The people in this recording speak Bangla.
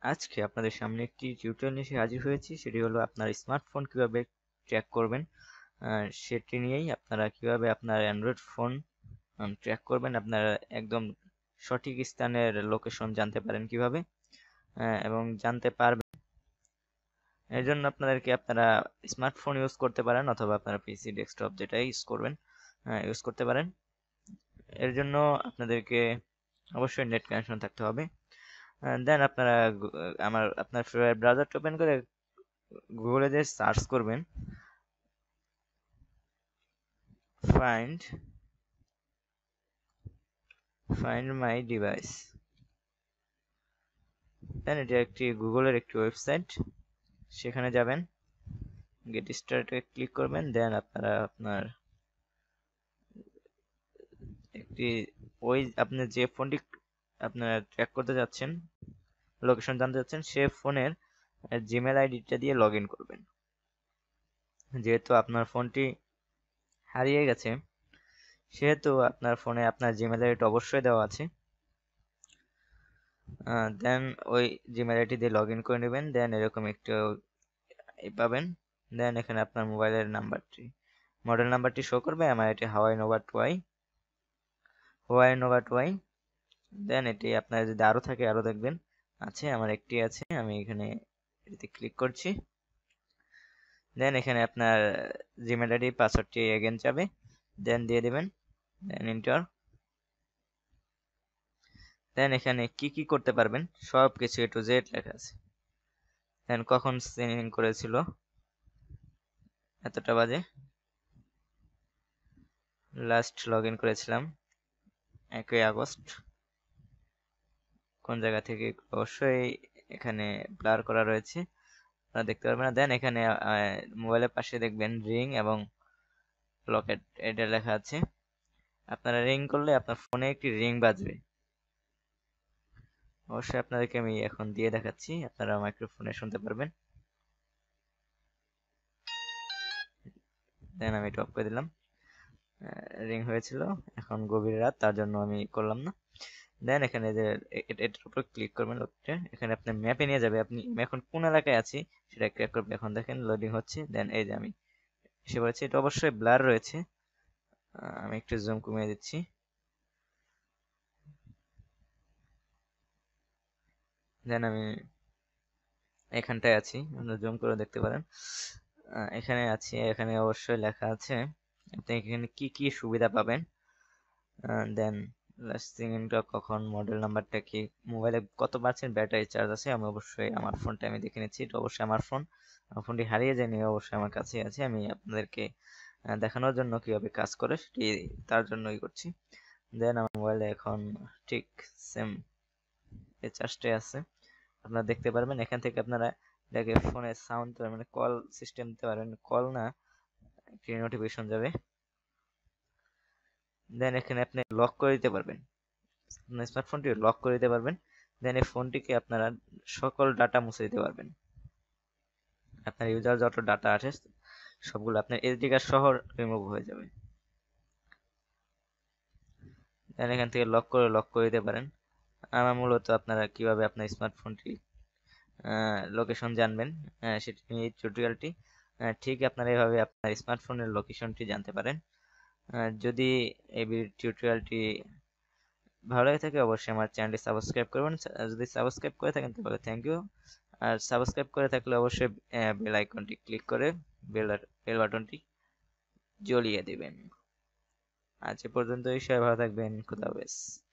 আজকে আপনাদের সামনে একটি টিউটোরিয়াল নিয়ে হাজির হয়েছি, সেটি হলো আপনার স্মার্টফোন কিভাবে ট্র্যাক করবেন। সেটি নিয়েই আপনারা কিভাবে আপনার অ্যান্ড্রয়েড ফোন ট্র্যাক করবেন, আপনারা একদম সঠিক স্থানের লোকেশন জানতে পারেন কিভাবে এবং জানতে পারবেন। এর জন্য আপনারা স্মার্টফোন ইউজ করতে পারেন অথবা আপনারা পিসি ডেস্কটপ যেটাই ইউজ করতে পারেন। এর জন্য আপনাদেরকে অবশ্যই নেট কানেকশন থাকতে হবে। দেন আপনারা আপনার ব্রাউজারটা ওপেন করে গুগলে যে সার্চ করবেন ফাইন্ড মাই ডিভাইস। দেন এটা একটি গুগলের একটি ওয়েবসাইট, সেখানে যাবেন, গেট স্টার্টে ক্লিক করবেন। দেন আপনার একটি আপনি যে ফোনটি আপনার ট্র্যাক করতে যাচ্ছেন, লোকেশন জানতে যাচ্ছেন, সে ফোনের জিমেল আইডিটা দিয়ে লগ ইন করবেন। যেহেতু আপনার ফোনটি হারিয়ে গেছে, সেহেতু আপনার ফোনে আপনার জিমেল আইডি অবশ্যই দেওয়া আছে। দেন ওই জিমেল আইডি দিয়ে লগ ইন করে নেবেন। দেন এরকম একটু পাবেন। দেন এখানে আপনার মোবাইলের মডেল নাম্বারটি শো করবে। আমার এটি হাওয়াই নোভা 2i। দেন এটি আপনার যদি আরো থাকে আরো দেখবেন আছে, আমার একটি আছে, আমি এখানে এটিতে ক্লিক করছি। দেন এখানে আপনার জিমেল আইডি পাসওয়ার্ডটি এগেন যাবে, দেন দিয়ে দিবেন, দেন এন্টার। দেন এখানে কি করতে পারবেন সব কিছু A to Z লেখা আছে। দেন কখন সাইন ইন করেছিল, এতটা বাজে লাস্ট লগ ইন করেছিলাম 1 আগস্ট। কোন জায়গা থেকে অবশ্যই এখানে ব্লার করা রয়েছে, আপনারা দেখতে পারবেন না। দেন এখানে মোবাইলের পাশে দেখবেন রিং এবং লকেট এটা লেখা আছে। আপনারা রিং করলে আপনার ফোনে একটি রিং বাজবে। অবশ্যই আপনাদেরকে আমি এখন দিয়ে দেখাচ্ছি, আপনারা মাইক্রোফোনে শুনতে পারবেন। দেন আমি টপ করে দিলাম, রিং হয়েছিল। এখন গভীর রাত, তার জন্য আমি করলাম না। দেন এখানে যে এটার উপর ক্লিক করবেন, এখানে আপনার ম্যাপে নিয়ে যাবে। আমি এখন কোন এলাকায় আছি সেটা ক্লিক করবেন। এখন দেখেন লোডিং হচ্ছে। দেন এই যে আমি এসে পড়েছি। এটা অবশ্যই ব্লার রয়েছে, আমি একটু জুম কমিয়ে দিচ্ছি। দেন আমি এখানটায় আছি, আপনারা জুম করে দেখতে পারেন। এখানে আছি, এখানে অবশ্যই লেখা আছে আপনি এখানে কি সুবিধা পাবেন। দেন লাস্ট সিঙ্গিংটা কখন, মডেল নাম্বারটা কি, মোবাইলে কত পার্সেন্ট ব্যাটারি চার্জ আছে। আমি অবশ্যই আমার ফোনটা আমি দেখে নিচ্ছি, এটা অবশ্যই আমার ফোনটি হারিয়ে যায়নি, অবশ্যই আমার কাছে আছে। আমি আপনাদেরকে দেখানোর জন্য কিভাবে কাজ করে সেটি তার জন্যই করছি। দেন আমার মোবাইলে এখন ঠিক সেম এই চার্জটাই আছে। আপনারা দেখতে পারবেন এখান থেকে আপনারা এটাকে ফোনের সাউন্ড মানে কল সিস্টেম দিতে পারবেন, কল না একটি নোটিফিকেশন যাবে। দেন এখানে আপনি লক করে দিতে পারবেন, আপনার স্মার্টফোনটি লক করে দিতে পারবেন। দেন এই ফোনটিকে আপনারা সকল ডাটা মুছে দিতে পারবেন। আপনার ইউজার যত ডাটা আছে সবগুলো আপনার এসডি কার্ড সহ রিমুভ হয়ে যাবে। দেন এখান থেকে লক করে দিতে পারেন। আমার মূলত আপনারা কিভাবে আপনার স্মার্টফোনটি লোকেশন জানবেন সেটি নিয়ে এই টিউটোরিয়ালটি। ঠিক আপনারা এভাবে আপনার স্মার্টফোনের লোকেশনটি জানতে পারেন। যদি এই টিউটোরিয়ালটি ভালো লাগে থাকে অবশ্যই আমার চ্যানেলটি সাবস্ক্রাইব করবেন। যদি সাবস্ক্রাইব করে থাকেন তাহলে থ্যাংক ইউ। আর সাবস্ক্রাইব করে থাকলে অবশ্যই বেল আইকনটি ক্লিক করে বেল বাটনটি জ্বলিয়ে দিবেন। আজ এ পর্যন্তই, সবাই ভালো থাকবেন। খুদা হাফেজ।